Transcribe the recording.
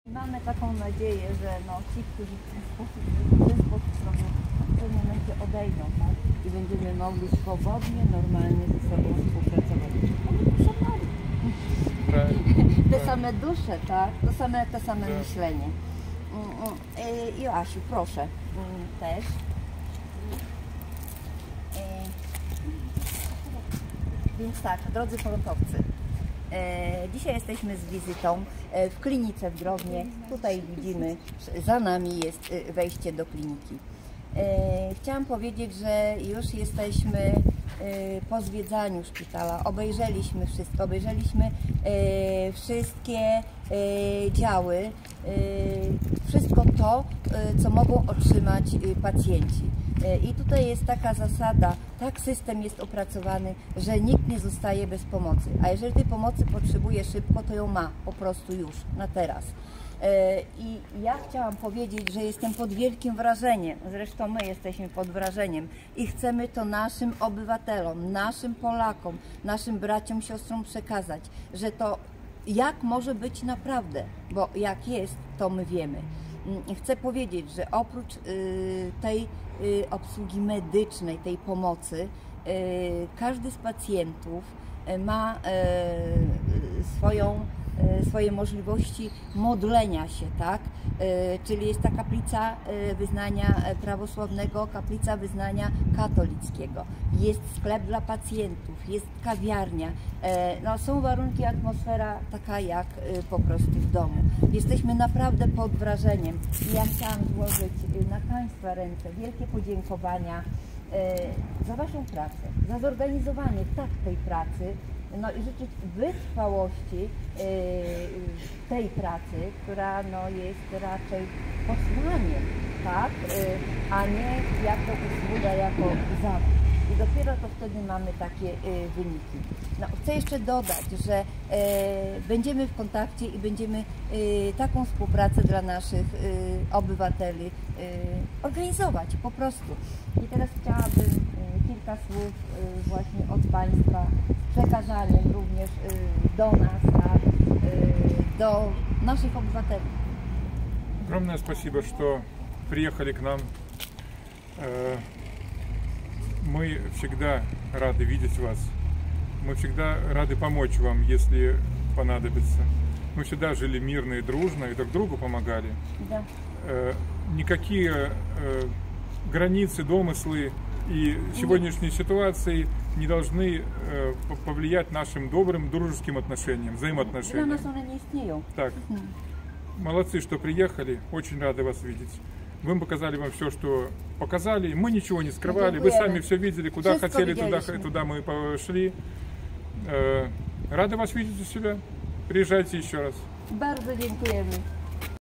Mamy taką nadzieję, że ci, którzy w ten sposób robią, w pewnym momencie odejdą, tak? I będziemy mogli swobodnie, normalnie ze sobą współpracować. Te same dusze, tak? To same myślenie. Joasiu, proszę też. Więc tak, drodzy frontowcy, dzisiaj jesteśmy z wizytą w klinice w Drobnie. Tutaj widzimy, za nami jest wejście do kliniki. Chciałam powiedzieć, że już jesteśmy po zwiedzaniu szpitala. Obejrzeliśmy wszystko, obejrzeliśmy wszystkie działy, wszystko to, co mogą otrzymać pacjenci. I tutaj jest taka zasada, tak system jest opracowany, że nikt nie zostaje bez pomocy. A jeżeli tej pomocy potrzebuje szybko, to ją ma po prostu już, na teraz. I ja chciałam powiedzieć, że jestem pod wielkim wrażeniem, zresztą my jesteśmy pod wrażeniem i chcemy to naszym obywatelom, naszym Polakom, naszym braciom, siostrom przekazać, że to jak może być naprawdę, bo jak jest, to my wiemy. Chcę powiedzieć, że oprócz tej obsługi medycznej, tej pomocy, każdy z pacjentów ma swoje możliwości modlenia się, tak? Czyli jest ta kaplica wyznania prawosławnego, kaplica wyznania katolickiego. Jest sklep dla pacjentów, jest kawiarnia. Są warunki, atmosfera taka jak po prostu w domu. Jesteśmy naprawdę pod wrażeniem. I ja chciałam złożyć na Państwa ręce wielkie podziękowania za Waszą pracę, za zorganizowanie tej pracy. I życzyć wytrwałości tej pracy, która jest raczej posłaniem, tak? A nie jako usługa, jako zawód. I dopiero to wtedy mamy takie wyniki. Chcę jeszcze dodać, że będziemy w kontakcie i będziemy taką współpracę dla naszych obywateli organizować po prostu. I teraz chciałabym kilka słów właśnie od Państwa z przekazaniem również do nas, tak, do naszych obywateli. Огромное спасибо, что приехали к нам. Мы всегда рады видеть вас. Мы всегда рады помочь вам, если понадобится. Мы всегда жили мирно и дружно, и друг другу помогали. Да. Никакие границы, домыслы и сегодняшней ситуации не должны повлиять нашим добрым дружеским отношениям, взаимоотношениям. Для нас они не истеют. Так, молодцы, что приехали, очень рады вас видеть. Мы показали вам все, что показали, мы ничего не скрывали, вы сами все видели, куда хотели, туда мы пошли. Рады вас видеть у себя, приезжайте еще раз. Bardzo dziękujemy.